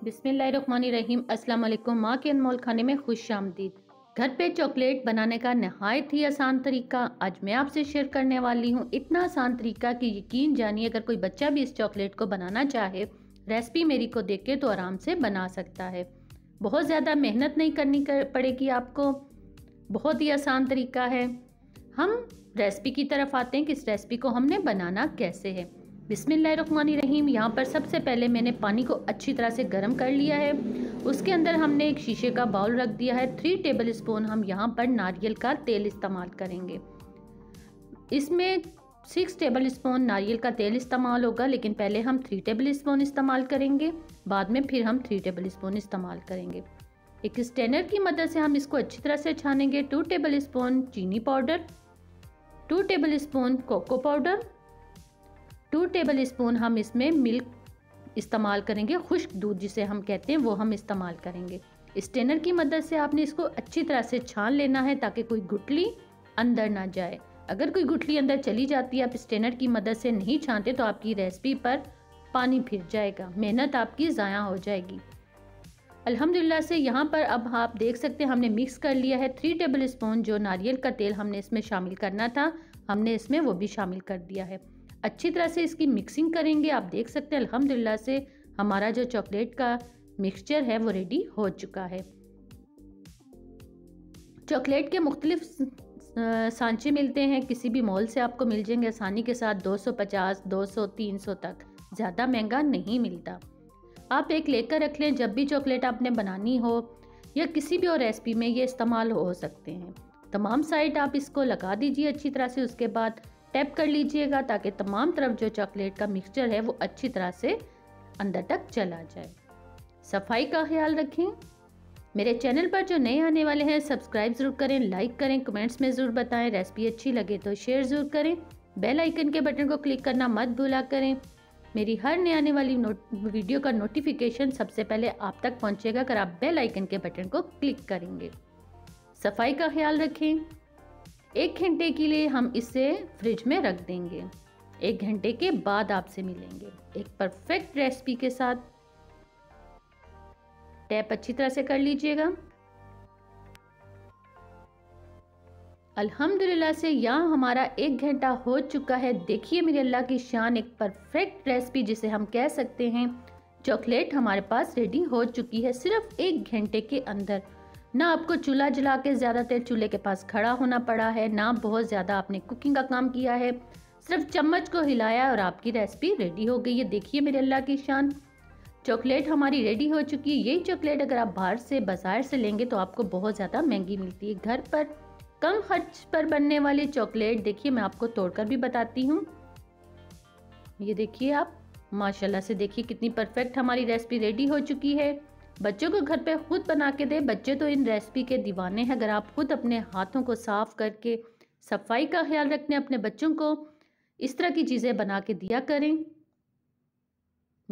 बिस्मिल्लाहिर्रहमानिर्रहीम। अस्सलाम वालेकुम। माँ के अनमोल खाने में खुश आमदीद। घर पे चॉकलेट बनाने का नहायत ही आसान तरीका आज मैं आपसे शेयर करने वाली हूँ। इतना आसान तरीका कि यकीन जानिए अगर कोई बच्चा भी इस चॉकलेट को बनाना चाहे, रेसिपी मेरी को देख के तो आराम से बना सकता है। बहुत ज़्यादा मेहनत नहीं करनी पड़ेगी आपको, बहुत ही आसान तरीका है। हम रेसिपी की तरफ आते हैं कि इस रेसिपी को हमने बनाना कैसे है। बिस्मिल्लाहिर्रहमानिर्रहीम। यहाँ पर सबसे पहले मैंने पानी को अच्छी तरह से गर्म कर लिया है। उसके अंदर हमने एक शीशे का बाउल रख दिया है। 3 टेबल स्पून हम यहाँ पर नारियल का तेल इस्तेमाल करेंगे। इसमें 6 टेबल स्पून नारियल का तेल इस्तेमाल होगा, लेकिन पहले हम 3 टेबल स्पून इस्तेमाल करेंगे, बाद में फिर हम 3 टेबल स्पून इस्तेमाल करेंगे। एक स्ट्रेनर की मदद से हम इसको अच्छी तरह से छानेंगे। 2 टेबल स्पून चीनी powder, 2 tablespoon cocoa powder, 2 tablespoon हम इसमें मिल्क इस्तेमाल करेंगे, खुश्क दूध जिसे हम कहते हैं वो हम इस्तेमाल करेंगे। स्ट्रेनर की मदद से आपने इसको अच्छी तरह से छान लेना है ताकि कोई गुठली अंदर ना जाए। अगर कोई गुठली अंदर चली जाती है, आप स्ट्रेनर की मदद से नहीं छानते तो आपकी रेसिपी पर पानी फिर जाएगा, मेहनत आपकी ज़ाया हो जाएगी। अल्हम्दुलिल्लाह से यहाँ पर अब आप देख सकते हैं हमने मिक्स कर लिया है। 3 टेबल स्पून जो नारियल का तेल हमने इसमें शामिल करना था, हमने इसमें वो भी शामिल कर दिया है। अच्छी तरह से इसकी मिक्सिंग करेंगे। आप देख सकते हैं अल्हम्दुलिल्लाह से हमारा जो चॉकलेट का मिक्सचर है वो रेडी हो चुका है। चॉकलेट के मुख्तलिफ सांचे मिलते हैं, किसी भी मॉल से आपको मिल जाएंगे आसानी के साथ। 250, 200, 300 तक, ज़्यादा महंगा नहीं मिलता। आप एक लेकर रख लें, जब भी चॉकलेट आपने बनानी हो या किसी भी और रेसिपी में ये इस्तेमाल हो सकते हैं। तमाम साइड आप इसको लगा दीजिए अच्छी तरह से, उसके बाद टैप कर लीजिएगा ताकि तमाम तरफ जो चॉकलेट का मिक्सचर है वो अच्छी तरह से अंदर तक चला जाए। सफाई का ख्याल रखें। मेरे चैनल पर जो नए आने वाले हैं सब्सक्राइब ज़रूर करें, लाइक करें, कमेंट्स में ज़रूर बताएं। रेसिपी अच्छी लगे तो शेयर ज़रूर करें। बेल आइकन के बटन को क्लिक करना मत भूला करें। मेरी हर नए आने वाली वीडियो का नोटिफिकेशन सबसे पहले आप तक पहुंचेगा अगर आप बेल आइकन के बटन को क्लिक करेंगे। सफाई का ख्याल रखें। 1 घंटे के लिए हम इसे फ्रिज में रख देंगे। 1 घंटे के बाद आपसे मिलेंगे एक परफेक्ट रेसिपी के साथ। टैप अच्छी तरह से कर लीजिएगा। अल्हम्दुलिल्लाह से यहाँ हमारा 1 घंटा हो चुका है। देखिए मेरे अल्लाह की शान, एक परफेक्ट रेसिपी जिसे हम कह सकते हैं चॉकलेट हमारे पास रेडी हो चुकी है सिर्फ 1 घंटे के अंदर। ना आपको चूल्हा जला के ज़्यादा देर चूल्हे के पास खड़ा होना पड़ा है, ना बहुत ज़्यादा आपने कुकिंग का काम किया है, सिर्फ चम्मच को हिलाया और आपकी रेसिपी रेडी हो गई है। देखिए मेरे अल्लाह की शान, चॉकलेट हमारी रेडी हो चुकी है। यही चॉकलेट अगर आप बाजार से लेंगे तो आपको बहुत ज़्यादा महंगी मिलती है। घर पर कम खर्च पर बनने वाली चॉकलेट देखिए मैं आपको तोड़कर भी बताती हूँ। ये देखिए आप, माशाल्लाह से देखिए कितनी परफेक्ट हमारी रेसिपी रेडी हो चुकी है। बच्चों को घर पे खुद बना के दे, बच्चे तो इन रेसिपी के दीवाने हैं। अगर आप खुद अपने हाथों को साफ करके सफाई का ख्याल रखने अपने बच्चों को इस तरह की चीज़ें बना के दिया करें